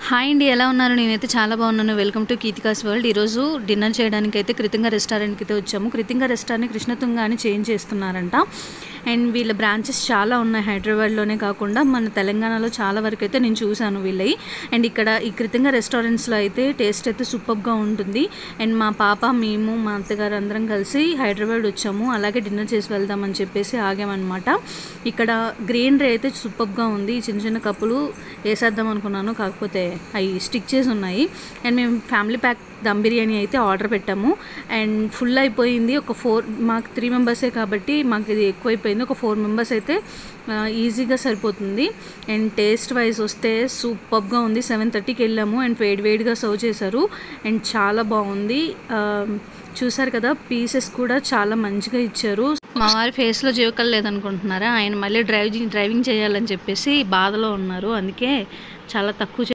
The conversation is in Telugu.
హాయ్ అండి, ఎలా ఉన్నారు? నేనైతే చాలా బాగున్నాను. Welcome to Keerthika's world. ఈరోజు డిన్నర్ చేయడానికి అయితే కృతుంగ రెస్టారెంట్కి అయితే వచ్చాము. కృతుంగ రెస్టారెంట్ కృష్ణతుంగ అని చేంజ్ చేస్తున్నారంట. అండ్ వీళ్ళ బ్రాంచెస్ చాలా ఉన్నాయి, హైదరాబాద్లోనే కాకుండా మన తెలంగాణలో చాలా వరకు అయితే నేను చూశాను వీళ్ళవి. అండ్ ఇక్కడ ఈ కృతుంగ రెస్టారెంట్స్లో అయితే టేస్ట్ అయితే సూపర్గా ఉంటుంది. అండ్ మా పాప, మేము, మా అత్తగారు అందరం కలిసి హైదరాబాద్ వచ్చాము. అలాగే డిన్నర్ చేసి వెళ్దామని చెప్పేసి ఆగామన్నమాట. ఇక్కడ గ్రీనరీ అయితే సూపర్గా ఉంది. చిన్న చిన్న కప్పులు వేసేద్దాం అనుకున్నాను, కాకపోతే అవి స్టిక్ చేసి ఉన్నాయి. అండ్ మేము ఫ్యామిలీ ప్యాక్ దమ్ బిర్యానీ అయితే ఆర్డర్ పెట్టాము. అండ్ ఫుల్ అయిపోయింది. మాకు 3 మెంబర్సే కాబట్టి మాకు ఇది ఎక్కువైపోయింది. ఒక 4 మెంబర్స్ అయితే ఈజీగా సరిపోతుంది. అండ్ టేస్ట్ వైజ్ వస్తే సూపర్గా ఉంది. 7:30కి వెళ్ళాము అండ్ వేడివేడిగా సర్వ్ చేశారు. అండ్ చాలా బాగుంది. చూసారు కదా, పీసెస్ కూడా చాలా మంచిగా ఇచ్చారు. మా వారి ఫేస్లో జీవకలు లేదనుకుంటున్నారా? ఆయన మళ్ళీ డ్రైవింగ్ చేయాలని చెప్పేసి బాధలో ఉన్నారు. అందుకే చాలా తక్కువ